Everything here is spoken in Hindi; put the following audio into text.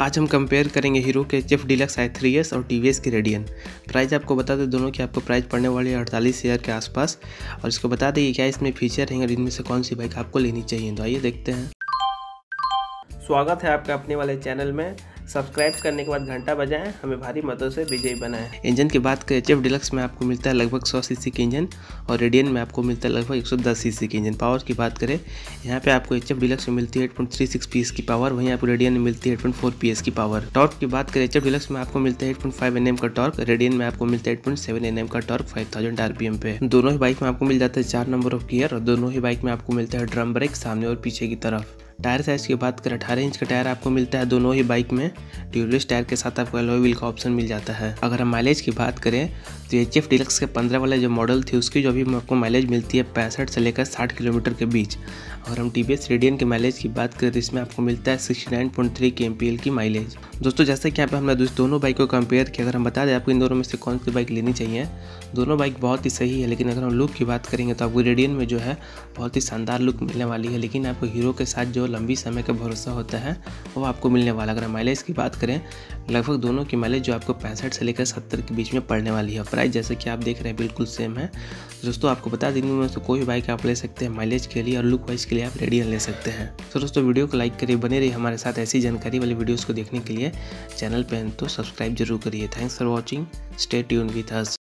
आज हम कंपेयर करेंगे हीरो के HF Deluxe i3s और TVS की रेडियन। प्राइस आपको बता दें, दोनों की आपको प्राइस पड़ने वाली है 48,000 के आसपास। और इसको बता दें क्या इसमें फीचर रहेंगे और इनमें से कौन सी बाइक आपको लेनी चाहिए। तो आइए देखते हैं। स्वागत है आपका अपने वाले चैनल में। सब्सक्राइब करने के बाद घंटा बजाएं, हमें भारी मतों से विजयी बनाएं। इंजन की बात करें, HF Deluxe में आपको मिलता है लगभग 100 सीसी के इंजन और रेडियन में आपको मिलता है लगभग 110 सीसी के इंजन। पावर की बात करें, यहाँ पे आपको HF Deluxe में मिलती है 8.36 PS की पावर, वहीं आपको रेडियन में मिलती है 8.4 PS की पावर। टॉर्क की बात करें, HF Deluxe में आपको मिलता है 8.5 Nm का टॉर्क, रेडियन में आपको मिलता है 8.7 Nm का टॉर्क 5000 RPM पे। दोनों ही बाइक में आपको मिल जाता है 4 नंबर ऑफ गियर और दोनों ही बाइक में आपको मिलता है ड्रम ब्रेक सामने और पीछे की तरफ। टायर साइज़ की बात करें, 18 इंच का टायर आपको मिलता है दोनों ही बाइक में। ट्यूबलेस टायर के साथ आपको अलॉय व्हील का ऑप्शन मिल जाता है। अगर हम माइलेज की बात करें तो HF Deluxe के 15 वाला जो मॉडल थी उसकी जो अभी आपको माइलेज मिलती है 65 से लेकर 60 किलोमीटर के बीच। और हम TVS रेडियन के माइलेज की बात करें तो इसमें आपको मिलता है 69.3 kmpl की माइलेज। दोस्तों जैसे कि यहाँ पे हमने दोनों बाइक को कंपेयर किया, अगर हम बता दें आपको इन दोनों में से कौन सी बाइक लेनी चाहिए। दोनों बाइक बहुत ही सही है, लेकिन अगर हम लुक की बात करेंगे तो आपको रेडियन में जो है बहुत ही शानदार लुक मिलने वाली है, लेकिन आपको हीरो के साथ जो लंबी समय का भरोसा होता है वो आपको मिलने वाला। अगर हम माइलेज की बात करें, लगभग दोनों की माइलेज जो आपको 65 से लेकर 70 के बीच में पड़ने वाली है। प्राइस जैसे कि आप देख रहे हैं बिल्कुल सेम है। दोस्तों आपको बता दें, इनमें से कोई बाइक आप ले सकते हैं माइलेज के लिए और लुक वाइज के लिए आप रेडियन ले सकते हैं। तो दोस्तों वीडियो को लाइक करिए, बने रहिए हमारे साथ ऐसी जानकारी वाली वीडियोस को देखने के लिए। चैनल पे तो सब्सक्राइब जरूर करिए। Thanks for watching, stay tuned with us.